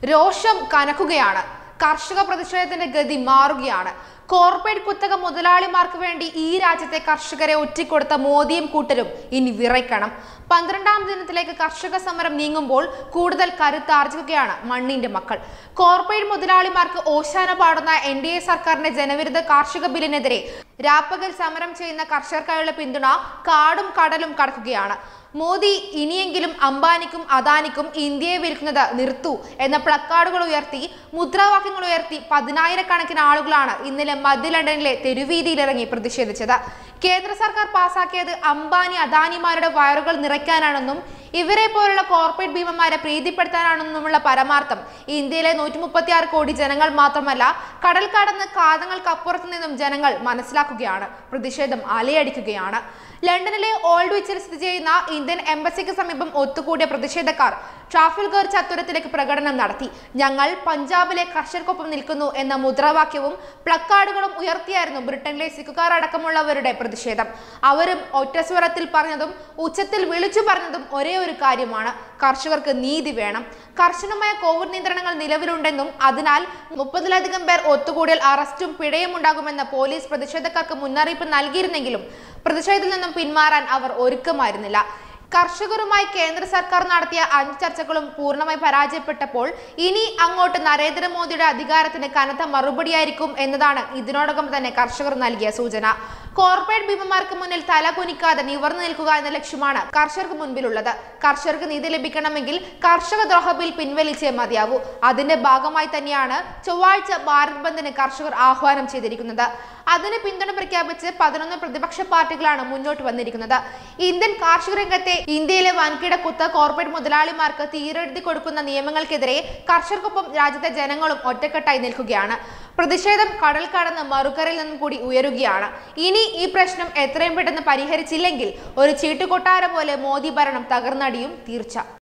രോഷം കനക്കുകയാണ്. കർഷക പ്രതിഷേധത്തിന്റെ ഗതി മാറുകയാണ്. കോർപ്പറേറ്റ് കുത്തക മുതലാളിമാർക്ക് വേണ്ടി ഈ രാജ്യത്തെ കർഷകരെ ഒറ്റിക്കൊടുത്ത മോദിയും കൂട്ടരും ഇനി വിറയ്ക്കണം. 12ാം ദിനത്തിലേക്ക് കർഷക സമരം നീങ്ങുമ്പോൾ കൂടുതൽ കരുത്താർജിക്കുകയാണ് മണ്ണിന്റെ മക്കൾ. കോർപ്പറേറ്റ് മുതലാളിമാർക്ക് ഓശാന പാടുന്ന NDA സർക്കാരിന്റെ ജനവിരുദ്ധ കാർഷിക ബില്ലിനെതിരെ രാപ്പകൽ സമരം ചെയ്യുന്ന കർഷകർക്കായുള്ള പിന്തുണ കാടും കടലും കടക്കുകയാണ്. മോദി ഇനിയെങ്കിലും അംബാനിക്കും അദാനിക്കും ഇന്ത്യയെ വിൽക്കുന്നത് നിർത്തൂ എന്ന പ്ലക്കാർഡുകൾ ഉയർത്തി മുദ്രാവാക്യങ്ങൾ ഉയർത്തി 10,000-കണക്കിന് ആളുകളാണ് ഇന്നലെ മധ്യ ലണ്ടനിലെ തെരുവീതിയിലിറങ്ങി പ്രതിഷേധിച്ചത്. കേന്ദ്ര സർക്കാർ പാസാക്കിയത് അംബാനി അദാനിമാരുടെ വയറുകൾ നിറയ്ക്കാനാണെന്നും ഇവരെ പോലുള്ള കോർപ്പറേറ്റ് ഭീമന്മാരെ പ്രീതിപ്പെടുത്താനാണെന്നുമുള്ള പരമാർത്ഥം ഇന്ത്യയിലെ 136 കോടി ജനങ്ങൾ മാത്രമല്ല, കടൽ കടന്ന് കാതങ്ങൾക്കപ്പുറത്തു നിന്നും ജനങ്ങൾ മനസ്സിലാക്കുകയാണ്. പ്രതിഷേധം അലയടിക്കുകയാണ്. ലണ്ടനിലെ ഓൾഡ് വിച്ചിൽ സ്ഥിതി ചെയ്യുന്ന ഇന്ത്യൻ എംബസിക്ക് സമീപം ഒത്തുകൂടിയ പ്രതിഷേധക്കാർ ട്രാഫൽഗർ ചത്തുരത്തിലേക്ക് പ്രകടനം നടത്തി. ഞങ്ങൾ പഞ്ചാബിലെ കർഷകർക്കൊപ്പം നിൽക്കുന്നു എന്ന മുദ്രാവാക്യവും പ്ലക്കാർഡുകളും ഉയർത്തിയായിരുന്നു ബ്രിട്ടനിലെ സിഖുകാർ അടക്കമുള്ളവരുടെ പ്രതിഷേധം. അവരും ഒറ്റസ്വരത്തിൽ പറഞ്ഞതും ഉച്ചത്തിൽ വിളിച്ചു പറഞ്ഞതും ഒരേ ഒരു കാര്യമാണ്: കർഷകർക്ക് നീതി വേണം. കർശനമായ കോവിഡ് നിയന്ത്രണങ്ങൾ നിലവിലുണ്ടെന്നും അതിനാൽ 30-ലധികം പേർ ഒത്തുകൂടിയാൽ അറസ്റ്റും പിഴയും ഉണ്ടാകുമെന്ന് പോലീസ് പ്രതിഷേധക്കാർക്ക് മുന്നറിയിപ്പ് നൽകിയിരുന്നെങ്കിലും പ്രതിഷേധത്തിൽ നിന്നും പിന്മാറാൻ അവർ ഒരുക്കമായിരുന്നില്ല. കർഷകരുമായി കേന്ദ്ര സർക്കാർ നടത്തിയ 5 ചർച്ചകളും പൂർണ്ണമായി പരാജയപ്പെട്ടപ്പോൾ ഇനി അങ്ങോട്ട് നരേന്ദ്രമോദിയുടെ അധികാരത്തിന് കനത്ത മറുപടിയായിരിക്കും എന്നതാണ് ഇതിനോടകം തന്നെ കർഷകർ നൽകിയ സൂചന. കോർപ്പറേറ്റ് ഭീമന്മാർക്ക് മുന്നിൽ തല കുനിക്കാതെ നിവർന്നു നിൽക്കുക എന്ന ലക്ഷ്യമാണ് കർഷകർക്ക് മുൻപിലുള്ളത്. കർഷകർക്ക് നീതി ലഭിക്കണമെങ്കിൽ കർഷക ദ്രോഹ ബിൽ പിൻവലിച്ചേ മതിയാവൂ. അതിന്റെ ഭാഗമായി തന്നെയാണ് ചൊവ്വാഴ്ച ഭാരത് ബന്ദിന് കർഷകർ ആഹ്വാനം ചെയ്തിരിക്കുന്നത്. അതിന് പിന്തുണ പ്രഖ്യാപിച്ച് 11 പ്രതിപക്ഷ പാർട്ടികളാണ് മുന്നോട്ട് വന്നിരിക്കുന്നത്. ഇന്ത്യൻ കാർഷിക രംഗത്തെ ഇന്ത്യയിലെ വൻകിട കുത്ത കോർപ്പറേറ്റ് മുതലാളിമാർക്ക് തീരെഴുതി കൊടുക്കുന്ന നിയമങ്ങൾക്കെതിരെ കർഷകർക്കൊപ്പം രാജ്യത്തെ ജനങ്ങളും ഒറ്റക്കെട്ടായി നിൽക്കുകയാണ്. പ്രതിഷേധം കടൽ കടന്ന് മറുകരയിൽ നിന്നും കൂടി ഉയരുകയാണ്. ഇനി ഈ പ്രശ്നം എത്രയും പെട്ടെന്ന് പരിഹരിച്ചില്ലെങ്കിൽ ഒരു ചീട്ടുകൊട്ടാരം പോലെ മോദി ഭരണം തകർന്നടിയും തീർച്ച.